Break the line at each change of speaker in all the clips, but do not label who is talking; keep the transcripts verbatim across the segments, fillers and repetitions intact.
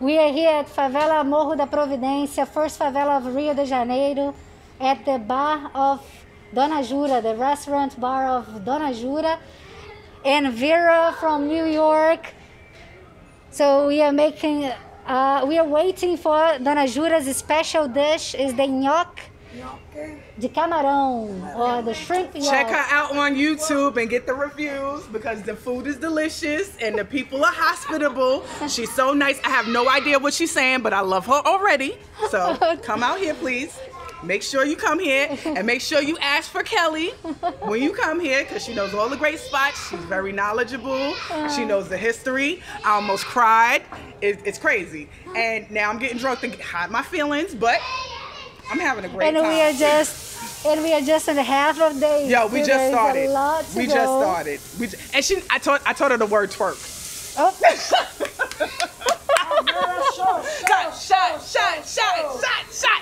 We are here at Favela Morro da Providência, first favela of Rio de Janeiro, at the bar of Dona Jura, the restaurant bar of Dona Jura, and Vera from New York. So we are making, uh, we are waiting for Dona Jura's special dish, is the nhoque de camarão, or the shrimp nhoque.
Check her out on YouTube and get the reviews because the food is delicious and the people are hospitable. She's so nice. I have no idea what she's saying, but I love her already. So come out here, please. Make sure you come here and make sure you ask for Kelly when you come here because she knows all the great spots. She's very knowledgeable. She knows the history. I almost cried. It, it's crazy. And now I'm getting drunk to hide my feelings, but I'm having a great
and
time.
And we are just, and we are just in the half of day.
Yo, we
so
just started.
A lot to
we
go.
just started. We just, and she, I taught, I taught her the word twerk.
Oh.
Shot, shot, shot, shot, shot, shot.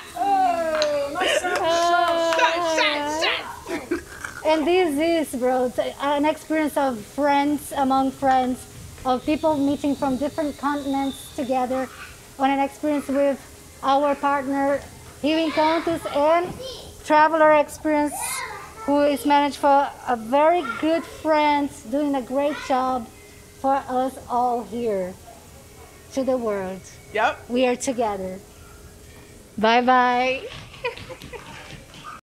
And this is, bro, an experience of friends among friends, of people meeting from different continents together, on an experience with our partner, Rio Encantos, and Traveler Experience, who is managed for a very good friend, doing a great job for us all here, to the world.
Yep.
We are together. Bye-bye.